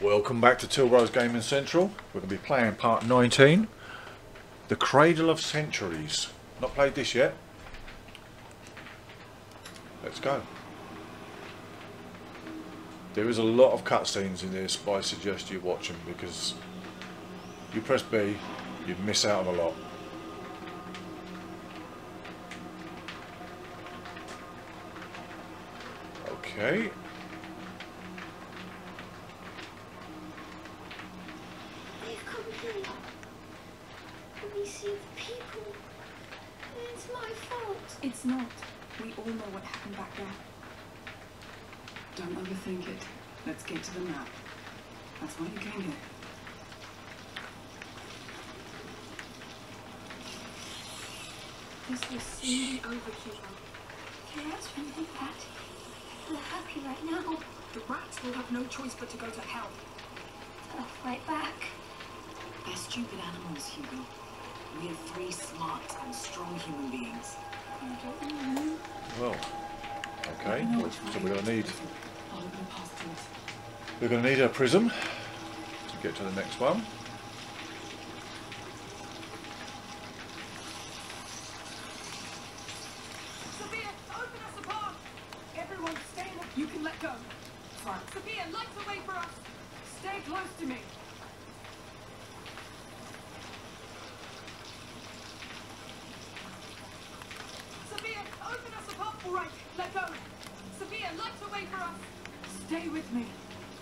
Welcome back to Tilrose Gaming Central. We're going to be playing part 19, The Cradle of Centuries. Not played this yet. Let's go. There is a lot of cutscenes in this, but I suggest you watch them because you press B, you'd miss out on a lot. Okay. They've come here. Let me see the people. It's my fault. It's not. We all know what happened back there. Don't overthink it. Let's get to the map. That's why you came here. This will soon be over, Hugo. Your rats won't think that. They're happy right now. The rats will have no choice but to go to hell. They'll fight back. They're stupid animals, Hugo. We are three smart and strong human beings. I don't know. Well, okay. So we're going to need Follow the path to us. we're going to need a prism to get to the next one. Sophia, open us apart! Everyone stay in the... You can let go. Fine. Sophia, light the way for us! Stay close to me. Sophia, open us apart! All right, let go. Sophia, light the way for us! Stay with me.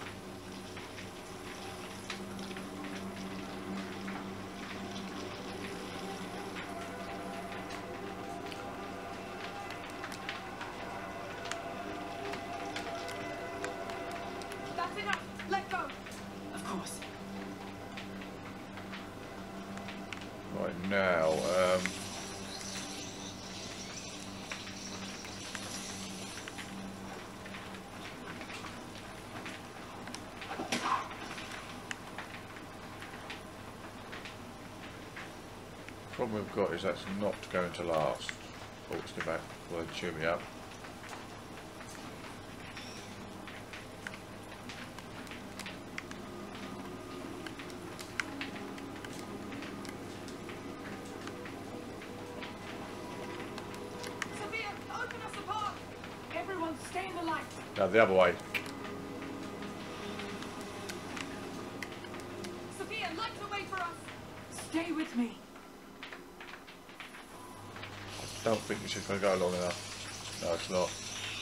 That's enough. Let go. Of course. Right now, problem we've got is that's not going to last. Oh, let's go back. Well, they chew me up. Sophia, open us apart. Everyone stay in the light. Now the other way. Sophia, light the way for us. Stay with me. I don't think this is going to go long enough. No, it's not.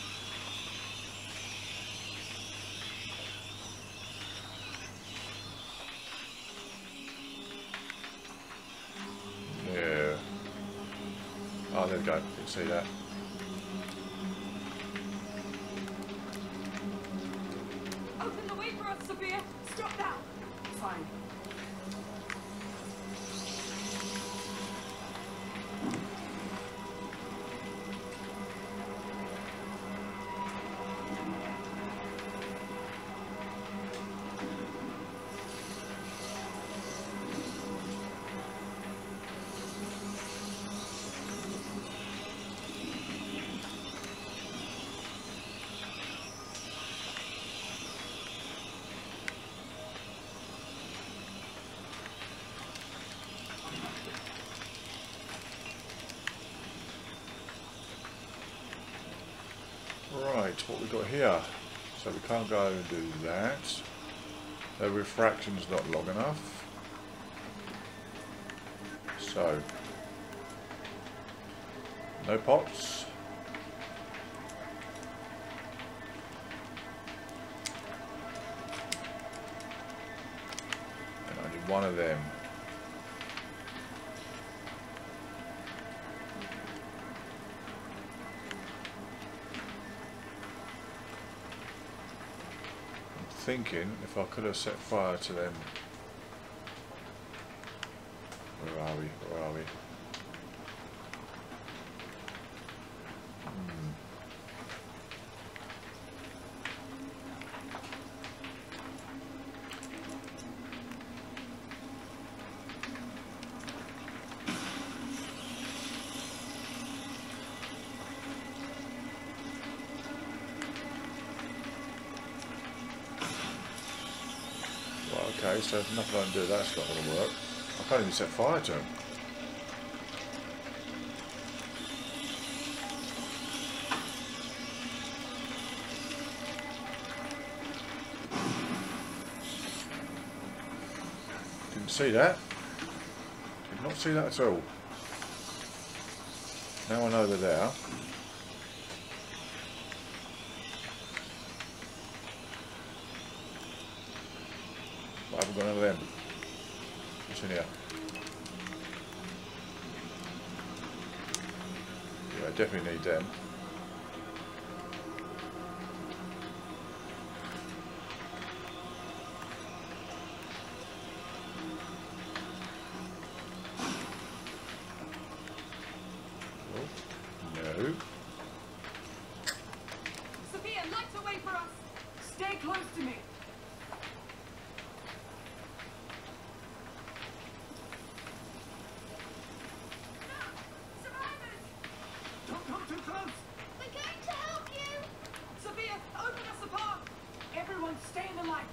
Yeah. Oh, there we go. Didn't see that. Open the way for us, Sophia. Stop now. Fine. Right, what we got here? So we can't go and do that. The refraction's not long enough. So, no pots. And only one of them. Thinking if I could have set fire to them. Where are we? Where are we? Okay, so there's nothing I can do. That's not going to work. I can't even set fire to him. Didn't see that. Did not see that at all. Now I know they're there. But I haven't got none of them. What's in here? Yeah, I definitely need them. No. Sophia, light the way for us. Stay close to me. Survivors! Don't come too close. We're going to help you. Sophia, open us apart. Everyone, stay in the light.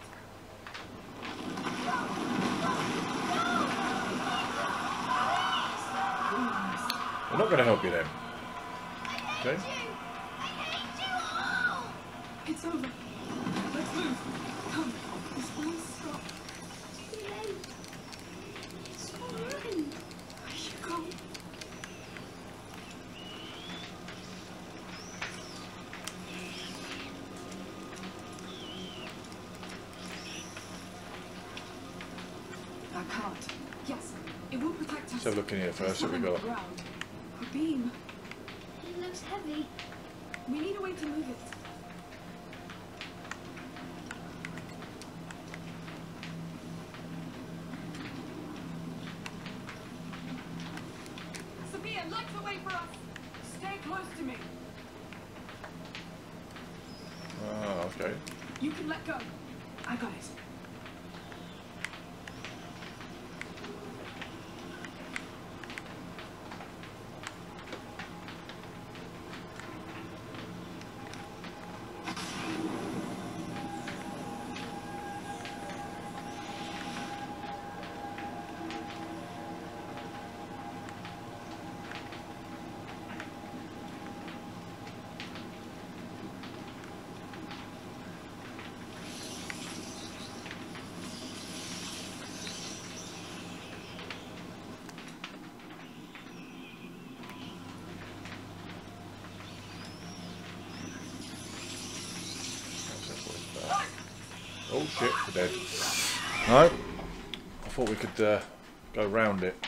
We're not going to help you then. Okay. I hate you all. It's over. Let's move. Come. This won't stop. Too late. It's all ruined. Hugo. I can't. Yes, it will protect us. Let's have a look in here first. What we There's got? something on the ground. A beam. It looks heavy. We need a way to move it. Sophia, light the way for us. Stay close to me. Ah, okay. You can let go. I got it. Oh shit, we're dead. No, I thought we could go round it.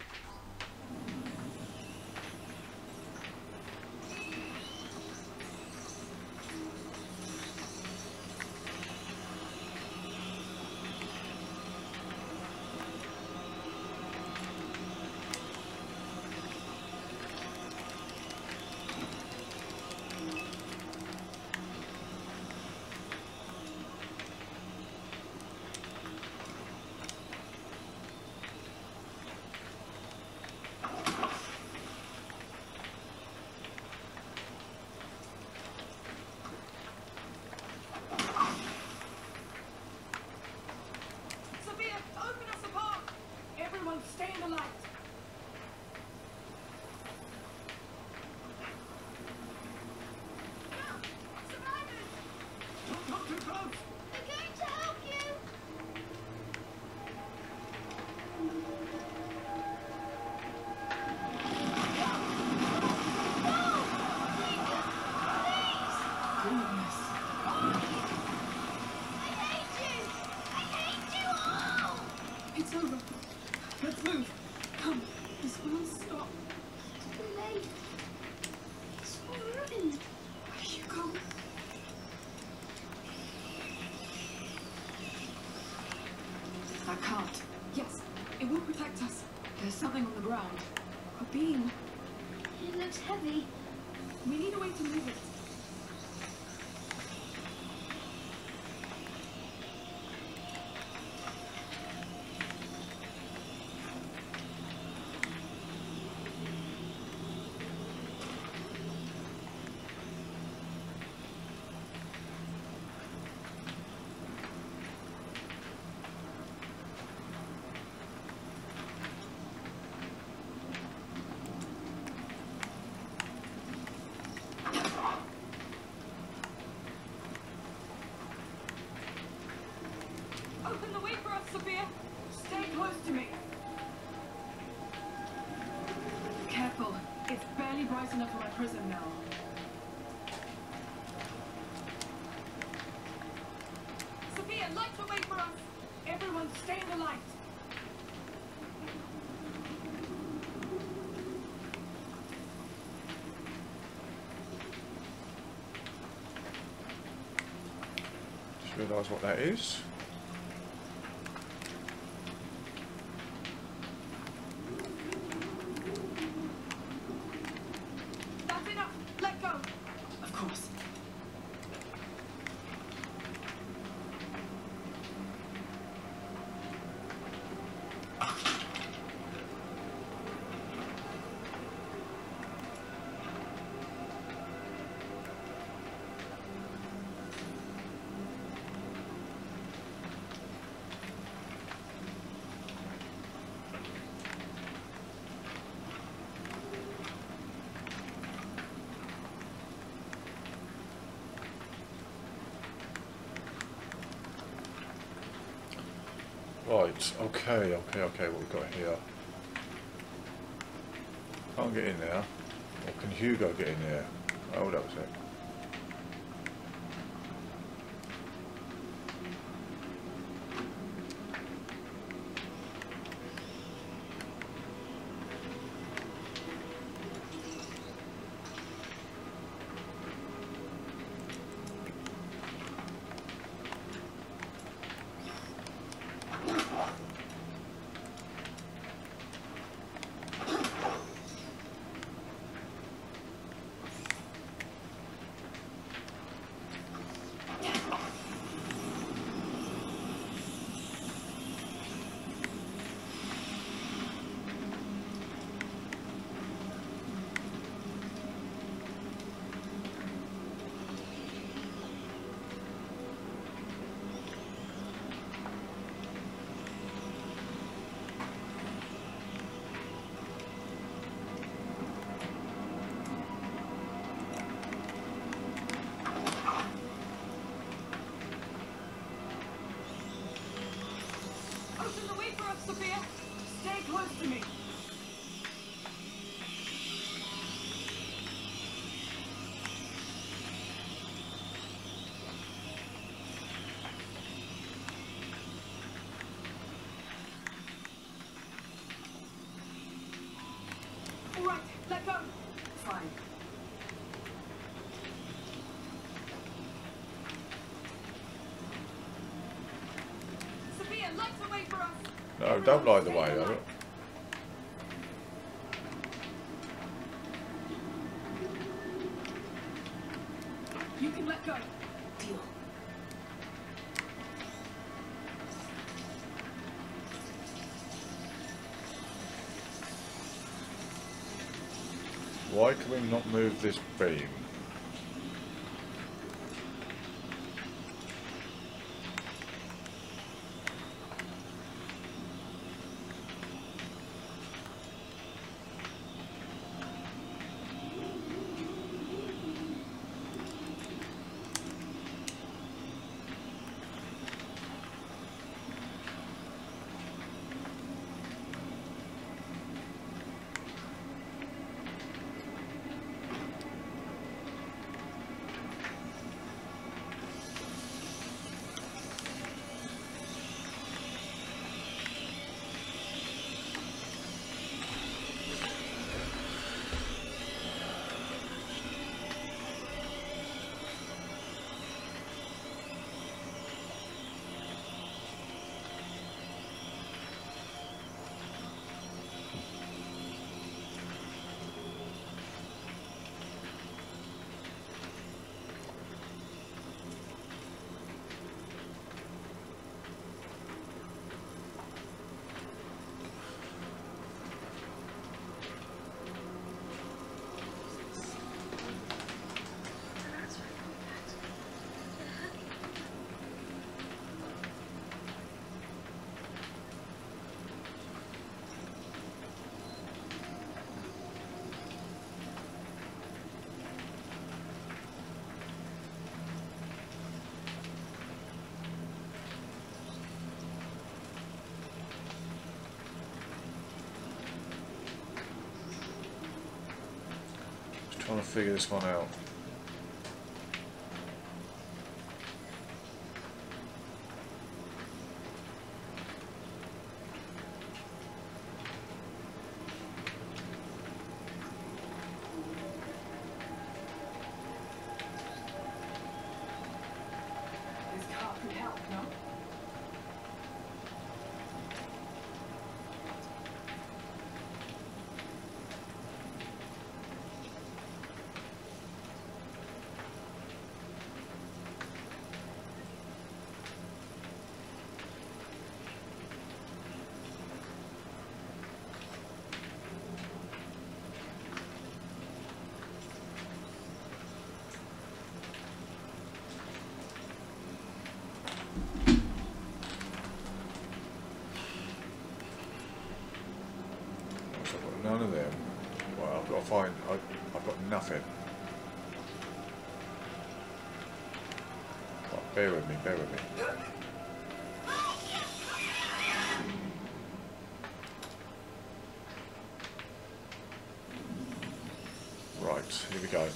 Sophia, open us apart. Everyone, stay in the light. Survivors! Don't come too close. We're going to help you. Goodness. I hate you. I hate you all. It's over. Let's move. Come. This won't stop. Too late. It's all ruined. Hugo. I can't. Yes, it will protect us. There's something on the ground. A beam. It looks heavy. We need a way to move it. Careful. It's barely bright enough for my prism now. Sophia, light the way for us! Everyone stay in the light! Just realise what that is. That's enough! Let go! Of course. Right, okay, what we've got here. Can't get in there. Or can Hugo get in there? Oh, that was it. Open the way for us, Sophia! Stay close to me! All right, let go! Fine. Sophia, light the way for us! No, don't light the way, I don't. You can let go. Deal. Why can we not move this beam? Trying to figure this one out. This car could help, no? I've got none of them. Well, I've got to find. I've got nothing. Right, bear with me. Bear with me. Right, here we go.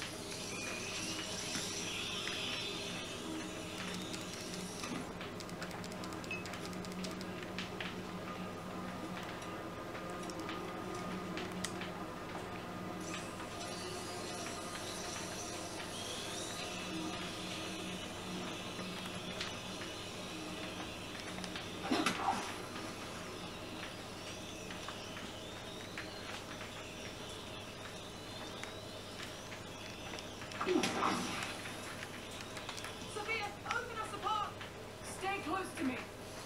Sophia, open us apart! Stay close to me!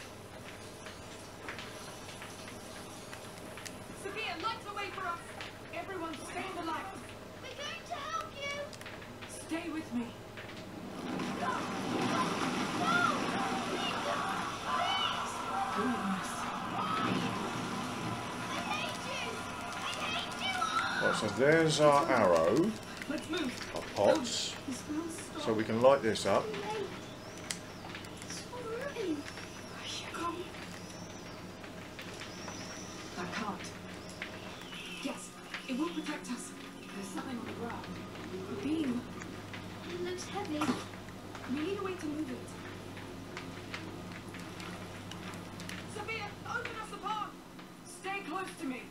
Sophia, light the way for us! Everyone stay in the light! We're going to help you! Stay with me! Goodness. Right, so there's our arrow, Let's move! our pots, The smells stop. so we can light this up. Wait. It's alright. Come. That can't. Yes, it will protect us. There's something on the ground. A beam. It looks heavy. We need a way to move it. Sophia, open us apart! Stay close to me!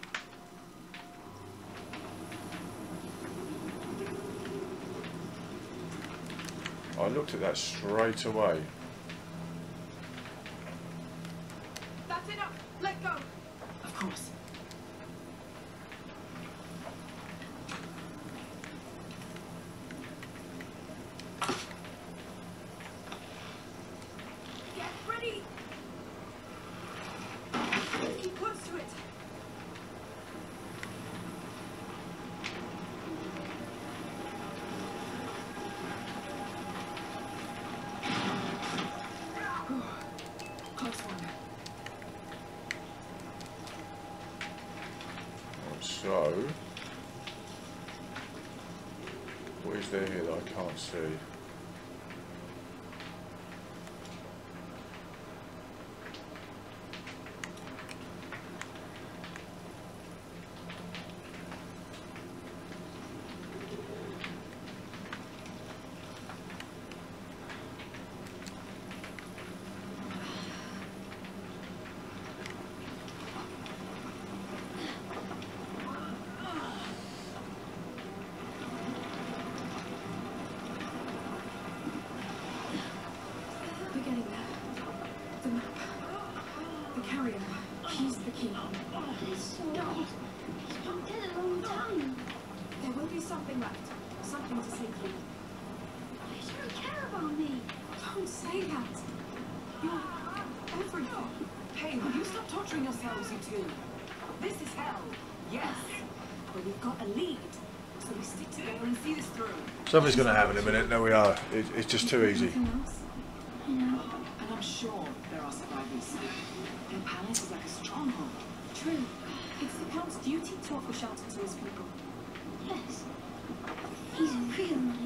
I looked at that straight away. That's enough! Let go! Of course. Get ready! Keep close to it! Close one. Right, so, what is there here that I can't see? We're getting there. The map. The carrier. He's the key. It's stopped. It's been dead a long time. There will be something left. Something to save you. You don't care about me. Don't say that. You're everything. Hey, will you stop torturing yourselves, you two? This is hell. Yes. But we've got a lead. So we stick together and see this through. Something's going to happen in a minute. No, we are. It's just too easy. Anything else? No. And I'm sure there are survivors. Their palace is like a stronghold. True. It's the Count's duty to offer shelter to his people. Yes. He's a real knight.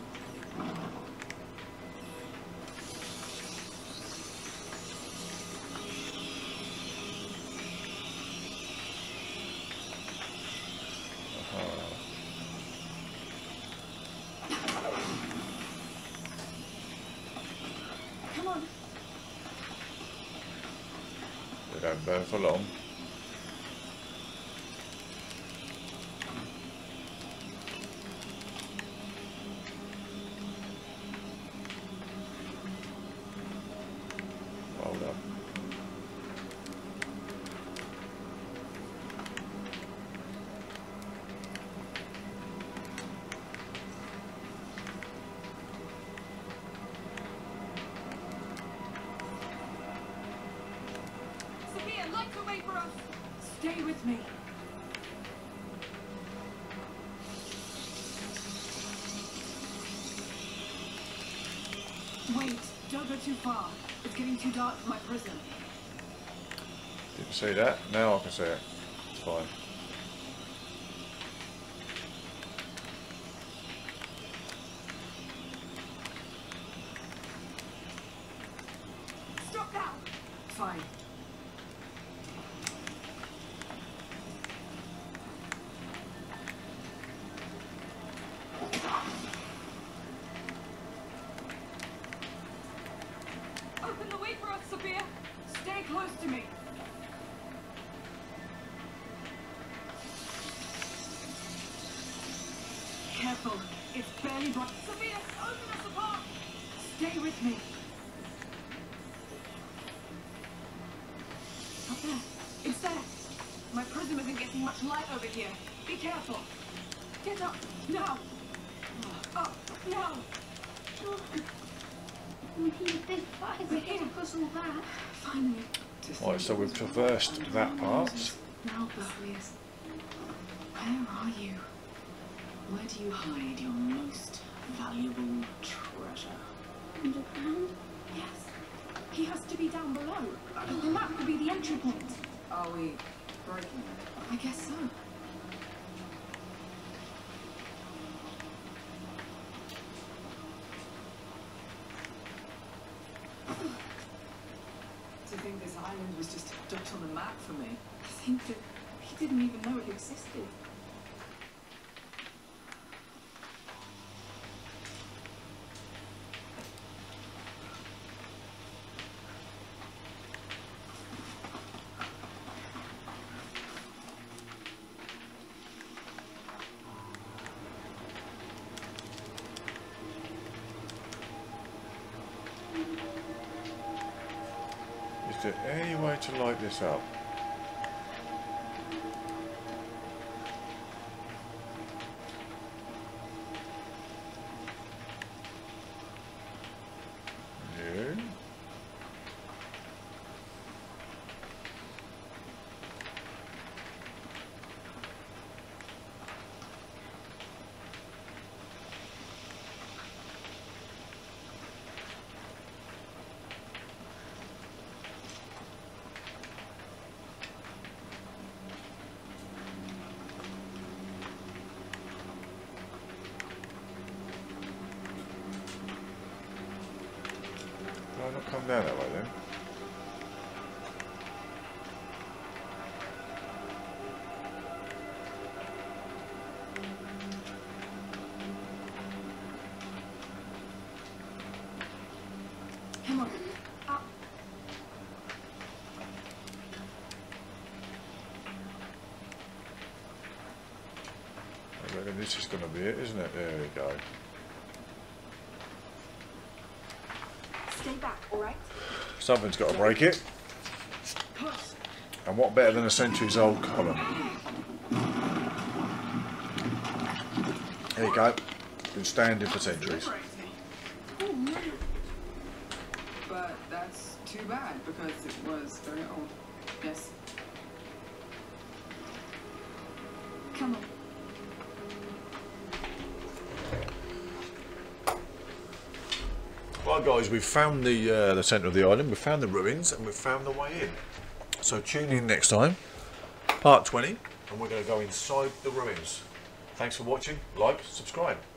burn for long. Hold up. Sophia, light the way for us. Stay with me. Wait, don't go too far. It's getting too dark for my prison. Didn't see that. Now I can see it. It's fine. Stop now! Fine. Open the way for us, Sophia! Stay close to me! Careful, it's barely bright. Sophia, open us apart! Stay with me. Up there, it's there. My prism isn't getting much light over here. Be careful. Get up, now! Up, now! We need a big fight to take us all back. Finally. Right, so we've traversed that part. Now, Perseus, where are you? Where do you hide your most valuable treasure? Underground? Yes. He has to be down below. The map could be the entry point. Are we breaking it? I guess so. To think this island was just a dot on the map for me. I think that he didn't even know it existed. Is there any way to light this up? No. Why not come down that way then? Come on. Up. I reckon this is going to be it, isn't it? There we go. Stay back, alright? Something's got to break it. Push. And what better than a centuries old column? There you go. Been standing for centuries. But that's too bad because it was very old. Yes. Come on. Right guys, we've found the centre of the island, we've found the ruins and we've found the way in. So tune in next time, part 20, and we're going to go inside the ruins. Thanks for watching, like, subscribe.